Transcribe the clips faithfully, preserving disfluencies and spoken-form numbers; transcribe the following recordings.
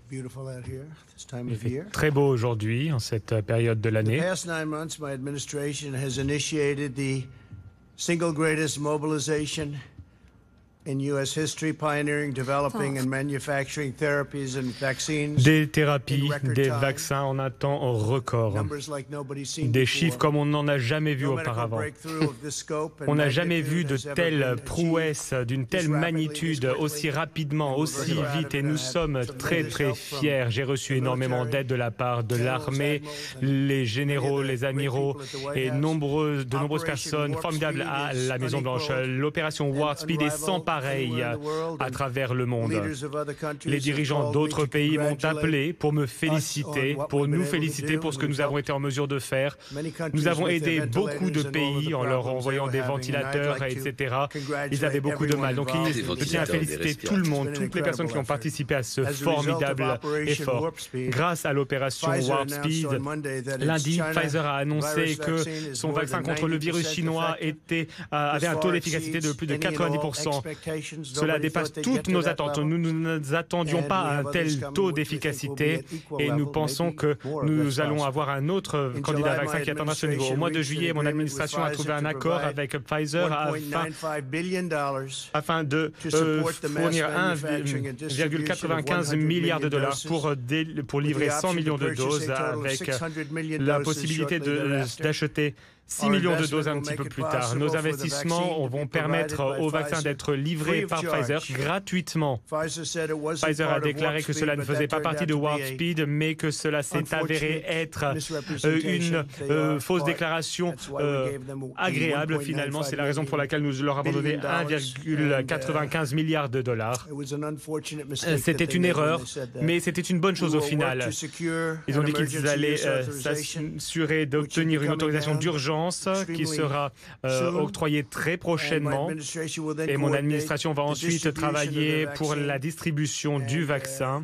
Il fait très beau aujourd'hui, en cette période de l'année. Des thérapies, des vaccins en un temps record. Des chiffres comme on n'en a jamais vu auparavant. On n'a jamais vu de telles prouesses, d'une telle magnitude, aussi rapidement, aussi vite. Et nous sommes très, très fiers. J'ai reçu énormément d'aide de la part de l'armée, les généraux, les amiraux et nombreuses, de nombreuses personnes formidables à la Maison-Blanche. L'opération Warp Speed est sans pareil à travers le monde. Les dirigeants d'autres pays m'ont appelé pour me féliciter, pour nous féliciter pour ce que nous avons été en mesure de faire. Nous avons aidé beaucoup de pays en leur envoyant des ventilateurs, et cetera. Ils avaient beaucoup de mal. Donc, je tiens à féliciter tout le monde, toutes les personnes qui ont participé à ce formidable effort. Grâce à l'opération Warp Speed, lundi, Pfizer a annoncé que son vaccin contre le virus chinois était, avait un taux d'efficacité de plus de quatre-vingt-dix pour cent. Cela dépasse toutes nos attentes. Nous ne nous attendions pas à un tel taux d'efficacité et nous pensons que nous allons avoir un autre candidat à vaccin qui atteindra ce niveau. Au mois de juillet, mon administration a trouvé un accord avec Pfizer afin, afin de euh, fournir un virgule quatre-vingt-quinze milliard de dollars pour, pour livrer cent millions de doses avec la possibilité d'acheter six millions de doses un petit peu plus tard. Nos investissements vont permettre aux vaccins d'être livrés par Pfizer gratuitement. Pfizer a déclaré que cela ne faisait pas partie de Warp Speed, mais que cela s'est avéré être euh, une euh, fausse déclaration euh, agréable. Finalement, c'est la raison pour laquelle nous leur avons donné un virgule quatre-vingt-quinze milliard de dollars. C'était une erreur, mais c'était une bonne chose au final. Ils ont dit qu'ils allaient euh, s'assurer d'obtenir une autorisation d'urgence qui sera euh, octroyée très prochainement et mon administration va ensuite travailler pour la distribution du vaccin.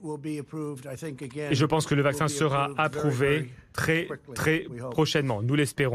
Et je pense que le vaccin sera approuvé très, très prochainement. Nous l'espérons.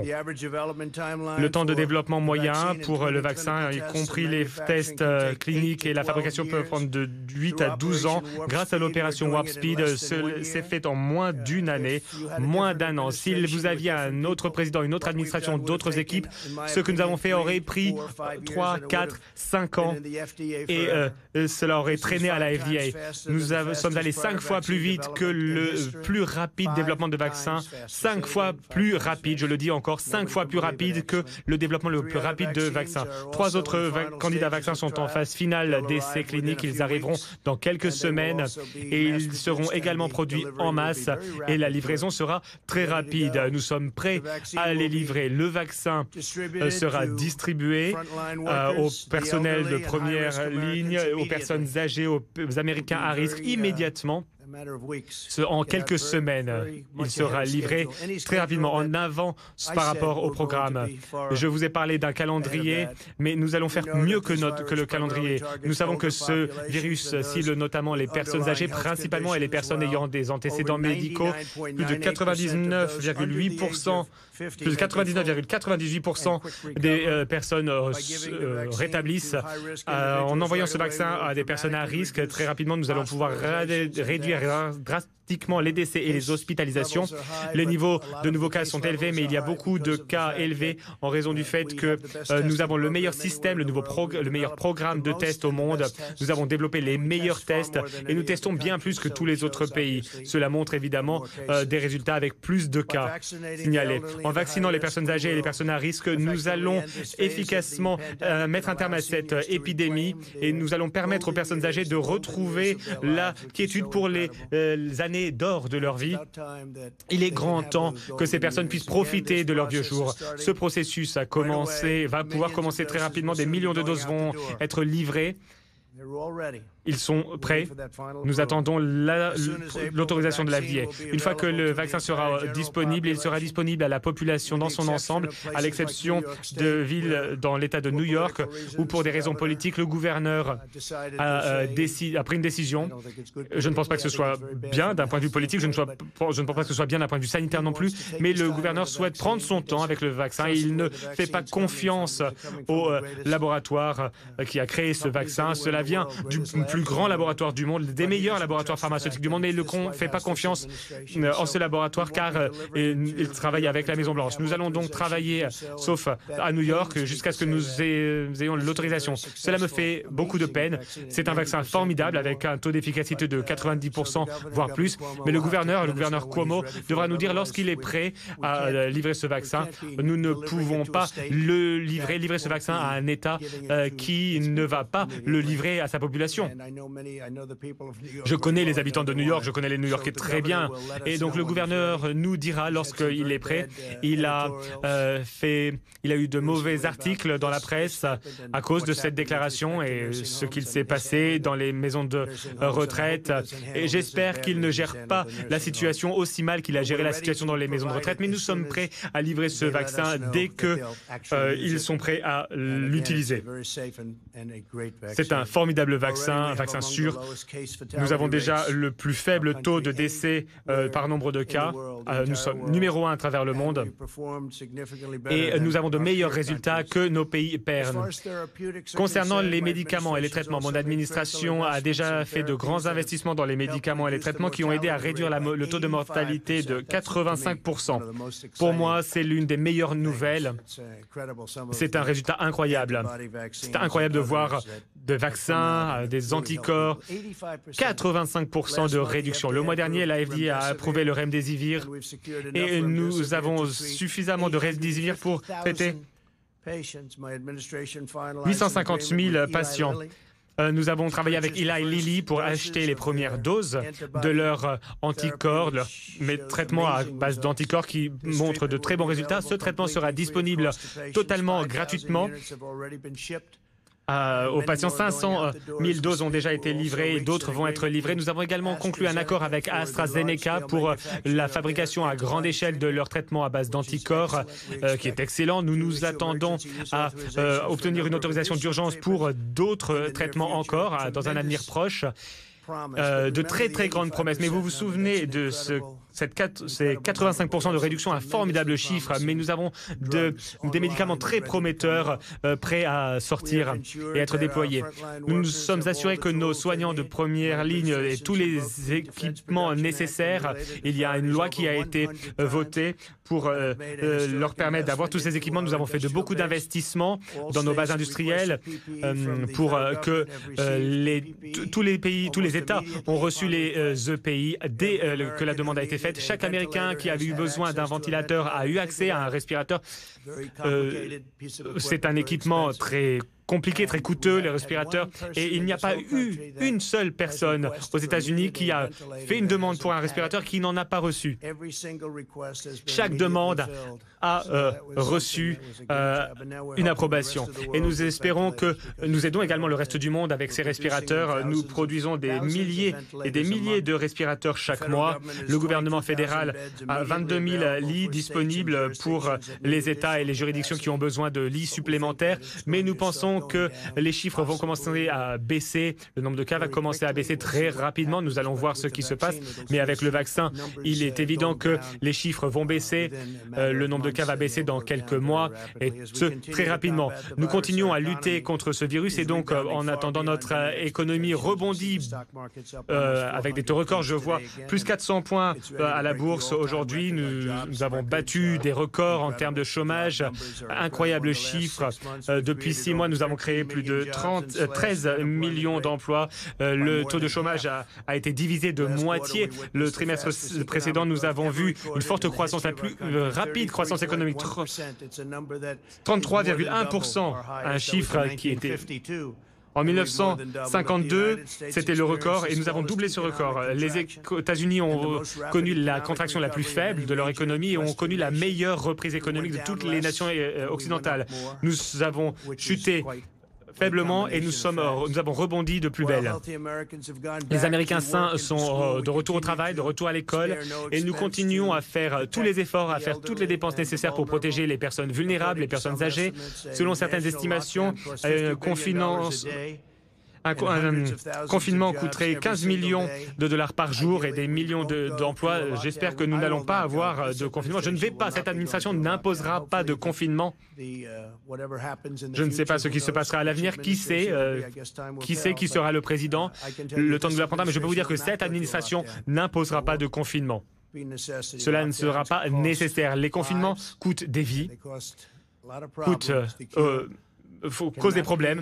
Le temps de développement moyen pour le vaccin, y compris les tests cliniques et la fabrication, peut prendre de huit à douze ans. Grâce à l'opération Warp Speed, c'est fait en moins d'une année, moins d'un an. Si vous aviez un autre président, une autre administration, d'autres équipes, ce que nous avons fait aurait pris trois, quatre, cinq ans et euh, cela aurait traîné à la F D A. Nous avons Nous sommes allés cinq fois plus vite que le plus rapide développement de vaccins, cinq fois plus rapide, je le dis encore, cinq fois plus rapide que le développement le plus rapide de vaccins. Trois autres va candidats vaccins sont en phase finale d'essais cliniques. Ils arriveront dans quelques semaines et ils seront également produits en masse et la livraison sera très rapide. Nous sommes prêts à les livrer. Le vaccin sera distribué euh, au personnel de première ligne, aux personnes âgées, aux Américains à risque immédiatement. immédiatement. En quelques semaines, il sera livré très rapidement, en avance par rapport au programme. Je vous ai parlé d'un calendrier, mais nous allons faire mieux que, notre, que le calendrier. Nous savons que ce virus cible notamment les personnes âgées, principalement, et les personnes ayant des antécédents médicaux. Plus de quatre-vingt-dix-neuf virgule huit pour cent plus de quatre-vingt-dix-neuf virgule quatre-vingt-dix-huit pour cent des euh, personnes euh, euh, rétablissent. Euh, en envoyant ce vaccin à des personnes à risque, très rapidement, nous allons pouvoir réduire drastiquement les décès et les hospitalisations. Les niveaux de nouveaux cas sont élevés, mais il y a beaucoup de cas élevés en raison du fait que euh, nous avons le meilleur système, le, nouveau le meilleur programme de tests au monde. Nous avons développé les meilleurs tests et nous testons bien plus que tous les autres pays. Cela montre évidemment euh, des résultats avec plus de cas signalés. En vaccinant les personnes âgées et les personnes à risque, nous allons efficacement euh, mettre un terme à cette euh, épidémie et nous allons permettre aux personnes âgées de retrouver la quiétude pour les, euh, les années d'or de leur vie. Il est grand temps que ces personnes puissent profiter de leurs vieux jours. Ce processus a commencé, va pouvoir commencer très rapidement. Des millions de doses vont être livrées. Ils sont prêts. Nous attendons l'autorisation de la F D A. Une fois que le vaccin sera disponible, il sera disponible à la population dans son ensemble, à l'exception de villes dans l'État de New York, où pour des raisons politiques, le gouverneur a, euh, a pris une décision. Je ne pense pas que ce soit bien d'un point de vue politique, je ne, sois, je ne pense pas que ce soit bien d'un point de vue sanitaire non plus, mais le gouverneur souhaite prendre son temps avec le vaccin. Il ne fait pas confiance au euh, laboratoire qui a créé ce vaccin. Cela vient du plus grand laboratoire du monde, des meilleurs laboratoires pharmaceutiques du monde, mais il ne fait pas confiance en ce laboratoire car il travaille avec la Maison-Blanche. Nous allons donc travailler, sauf à New York, jusqu'à ce que nous ayons l'autorisation. Cela me fait beaucoup de peine. C'est un vaccin formidable avec un taux d'efficacité de quatre-vingt-dix pour cent, voire plus. Mais le gouverneur, le gouverneur Cuomo, devra nous dire lorsqu'il est prêt à livrer ce vaccin. Nous ne pouvons pas le livrer, livrer ce vaccin à un État euh, qui ne va pas le livrer à sa population. Je connais les habitants de New York, je connais les New-Yorkais très bien. Et donc le gouverneur nous dira lorsqu'il est prêt. Il a, euh, fait, il a eu de mauvais articles dans la presse à cause de cette déclaration et ce qu'il s'est passé dans les maisons de retraite. Et j'espère qu'il ne gère pas la situation aussi mal qu'il a géré la situation dans les maisons de retraite. Mais nous sommes prêts à livrer ce vaccin dès qu'ils euh, sont prêts à l'utiliser. C'est un formidable vaccin, un vaccin sûr. Nous avons déjà le plus faible taux de décès euh, par nombre de cas. Euh, nous sommes numéro un à travers le monde et nous avons de meilleurs résultats que nos pays pères. Concernant les médicaments et les traitements, mon administration a déjà fait de grands investissements dans les médicaments et les traitements qui ont aidé à réduire la, le taux de mortalité de quatre-vingt-cinq pour cent. Pour moi, c'est l'une des meilleures nouvelles. C'est un résultat incroyable. C'est incroyable de voir des vaccins, des anticorps, quatre-vingt-cinq pour cent de réduction. Le mois dernier, la F D A a approuvé le remdesivir et nous avons suffisamment de remdesivir pour traiter huit cent cinquante mille patients. Euh, nous avons travaillé avec Eli Lilly pour acheter les premières doses de leurs anticorps, de leur traitement à base d'anticorps qui montrent de très bons résultats. Ce traitement sera disponible totalement gratuitement Euh, aux patients. cinq cent mille doses ont déjà été livrées et d'autres vont être livrées. Nous avons également conclu un accord avec AstraZeneca pour la fabrication à grande échelle de leur traitement à base d'anticorps, euh, qui est excellent. Nous nous attendons à euh, obtenir une autorisation d'urgence pour d'autres traitements encore euh, dans un avenir proche. Euh, de très très grandes promesses. Mais vous vous souvenez de ce, cette quatre, ces quatre-vingt-cinq pour cent de réduction, un formidable chiffre, mais nous avons de, des médicaments très prometteurs euh, prêts à sortir et être déployés. Nous nous sommes assurés que nos soignants de première ligne et tous les équipements nécessaires, il y a une loi qui a été euh, votée pour euh, euh, leur permettre d'avoir tous ces équipements. Nous avons fait de beaucoup d'investissements dans nos bases industrielles euh, pour euh, que euh, les, tous les pays, tous les États ont reçu les euh, E P I dès euh, que la demande a été faite. Chaque Américain qui avait eu besoin d'un ventilateur a eu accès à un respirateur. Euh, C'est un équipement très compliqué, très coûteux, les respirateurs, et il n'y a pas eu une seule personne aux États-Unis qui a fait une demande pour un respirateur qui n'en a pas reçu. Chaque demande a euh, reçu euh, une approbation. Et nous espérons que nous aidons également le reste du monde avec ces respirateurs. Nous produisons des milliers et des milliers de respirateurs chaque mois. Le gouvernement fédéral a vingt-deux mille lits disponibles pour les États et les juridictions qui ont besoin de lits supplémentaires, mais nous pensons que les chiffres vont commencer à baisser, le nombre de cas va commencer à baisser très rapidement. Nous allons voir ce qui se passe, mais avec le vaccin, il est évident que les chiffres vont baisser, euh, le nombre de cas va baisser dans quelques mois, et ce, très rapidement. Nous continuons à lutter contre ce virus, et donc, euh, en attendant, notre euh, économie rebondit euh, avec des taux records. Je vois plus quatre cents points euh, à la bourse aujourd'hui. Nous, nous avons battu des records en termes de chômage, incroyables chiffres. Euh, depuis six mois, nous avons créé plus de trente, euh, treize millions d'emplois. Euh, le taux de chômage a, a été divisé de moitié. Le trimestre précédent, nous avons vu une forte croissance, la plus euh, rapide croissance économique, trente-trois virgule un pour cent, un chiffre qui était... En mille neuf cent cinquante-deux, c'était le record et nous avons doublé ce record. Les États-Unis ont connu la contraction la plus faible de leur économie et ont connu la meilleure reprise économique de toutes les nations occidentales. Nous avons chuté faiblement et nous, sommes, nous avons rebondi de plus belle. Les Américains sains sont de retour au travail, de retour à l'école et nous continuons à faire tous les efforts, à faire toutes les dépenses nécessaires pour protéger les personnes vulnérables, les personnes âgées. Selon certaines estimations, euh, qu'on finance Un, un, un confinement coûterait quinze millions de dollars par jour et des millions d'emplois. De, J'espère que nous n'allons pas avoir de confinement. Je ne vais pas, cette administration n'imposera pas de confinement. Je ne sais pas ce qui se passera à l'avenir. Qui sait, euh, qui sait qui sera le président? Le temps nous l'apprendra, mais je peux vous dire que cette administration n'imposera pas de confinement. Cela ne sera pas nécessaire. Les confinements coûtent des vies, coûtent, euh, euh, causent des problèmes.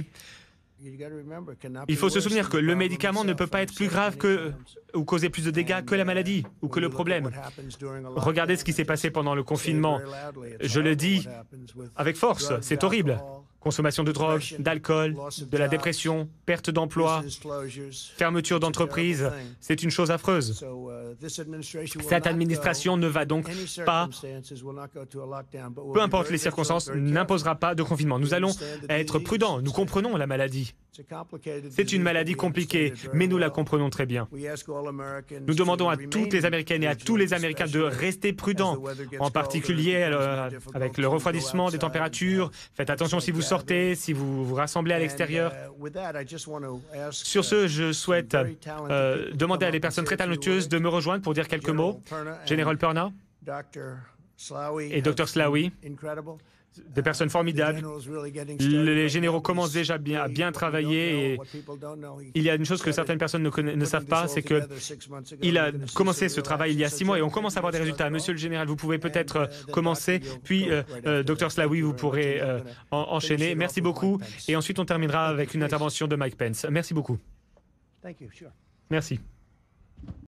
Il faut se souvenir que le médicament ne peut pas être plus grave que, ou causer plus de dégâts que la maladie ou que le problème. Regardez ce qui s'est passé pendant le confinement. Je le dis avec force, c'est horrible. Consommation de drogue, d'alcool, de la dépression, perte d'emploi, fermeture d'entreprise, c'est une chose affreuse. Cette administration ne va donc pas, peu importe les circonstances, n'imposera pas de confinement. Nous allons être prudents, nous comprenons la maladie. C'est une maladie compliquée, mais nous la comprenons très bien. Nous demandons à toutes les Américaines et à tous les Américains de rester prudents, en particulier euh, avec le refroidissement des températures. Faites attention si vous sortez, si vous vous rassemblez à l'extérieur. Sur ce, je souhaite euh, demander à des personnes très talentueuses de me rejoindre pour dire quelques mots. Général Perna et docteur Slaoui, des personnes formidables. Les généraux commencent déjà bien, à bien travailler et il y a une chose que certaines personnes ne, ne savent pas, c'est qu'il a commencé ce travail il y a six mois et on commence à avoir des résultats. Monsieur le général, vous pouvez peut-être commencer, puis euh, euh, docteur Slaoui, vous pourrez euh, en, enchaîner. Merci beaucoup et ensuite on terminera avec une intervention de Mike Pence. Merci beaucoup. Merci.